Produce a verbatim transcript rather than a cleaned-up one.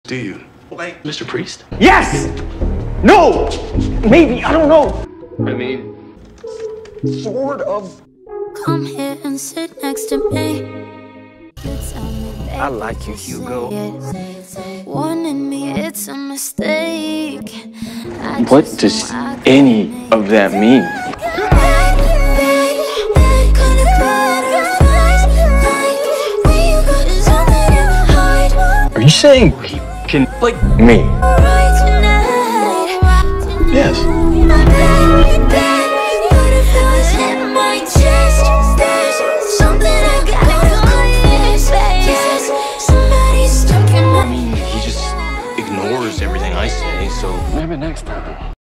Do you? Like Mister Priest? Yes! No! Maybe, I don't know. I mean, Sort of. Come here and sit next to me. You tell me, baby, I like you, Hugo. Wanting me, it's a mistake. I What just does know I any couldn't of that make mean? it. Kinda butterflies, like when you got something to hide. Are you saying he can, like, me? Right tonight. Yes. My baby, butterflies in my chest. There's something I gotta confess. Yes, somebody's stuck in my. He just ignores everything I say, so Maybe next time.